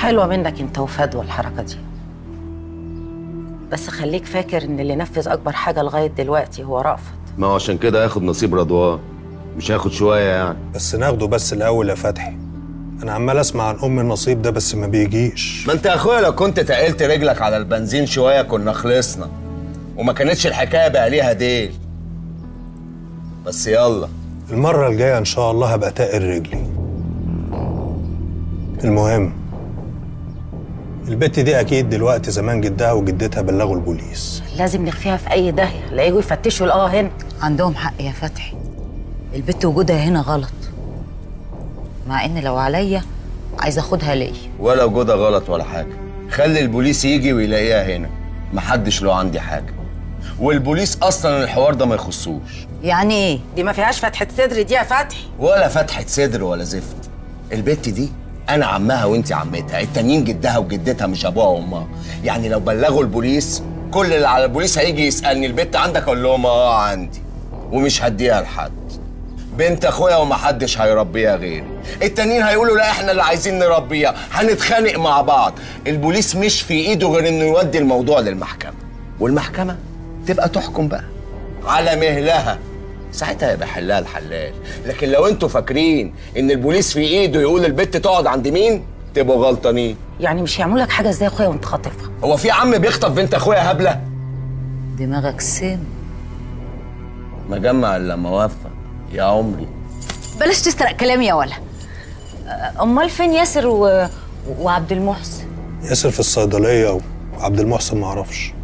حلوة منك انت وفدوى الحركة دي، بس خليك فاكر ان اللي نفذ اكبر حاجة لغاية دلوقتي هو رأفت. ما هو عشان كده هياخد نصيب رضوان، مش هياخد شوية يعني. بس ناخده بس الأول يا فتحي. أنا عمال أسمع عن أم النصيب ده بس ما بيجيش. ما أنت يا أخويا لو كنت تقلت رجلك على البنزين شوية كنا خلصنا، وما كانتش الحكاية بقى ليها ديل. بس يلا المرة الجاية إن شاء الله هبقى تاقل رجلي. المهم البت دي أكيد دلوقتي زمان جدها وجدتها بلغوا البوليس. لازم نخفيها في أي داهية، لا يجوا يفتشوا يلاقوها هنا. عندهم حق يا فتحي، البت وجودها هنا غلط، مع إن لو عليا عايزة أخدها ليا. ولا وجودها غلط ولا حاجة، خلي البوليس يجي ويلاقيها هنا، محدش له عندي حاجة، والبوليس أصلا الحوار ده ما يخصوش. يعني إيه؟ دي ما فيهاش فتحة صدر دي يا فتحي. ولا فتحة صدر ولا زفت. البت دي أنا عمها وأنتي عمتها، التانيين جدها وجدتها مش أبوها وأمها. يعني لو بلغوا البوليس كل اللي على البوليس هيجي يسألني البت عندك، أقول لهم عندي، ومش هديها لحد. بنت أخويا ومحدش هيربيها غيري. التانيين هيقولوا لا إحنا اللي عايزين نربيها، هنتخانق مع بعض. البوليس مش في إيده غير إنه يودي الموضوع للمحكمة، والمحكمة تبقى تحكم بقى على مهلها، ساعتها يبقى حلها الحلال. لكن لو انتوا فاكرين ان البوليس في ايده يقول البت تقعد عند مين، تبقوا غلطانين. يعني مش هيعملوا لك حاجه ازاي يا اخويا وانت خاطفها؟ هو في عم بيخطف بنت اخويا هبله؟ دماغك سم. مجمع الا لما اوفق يا عمري. بلاش تسرق كلامي يا ولا. امال فين ياسر وعبد المحسن؟ ياسر في الصيدليه وعبد المحسن معرفش.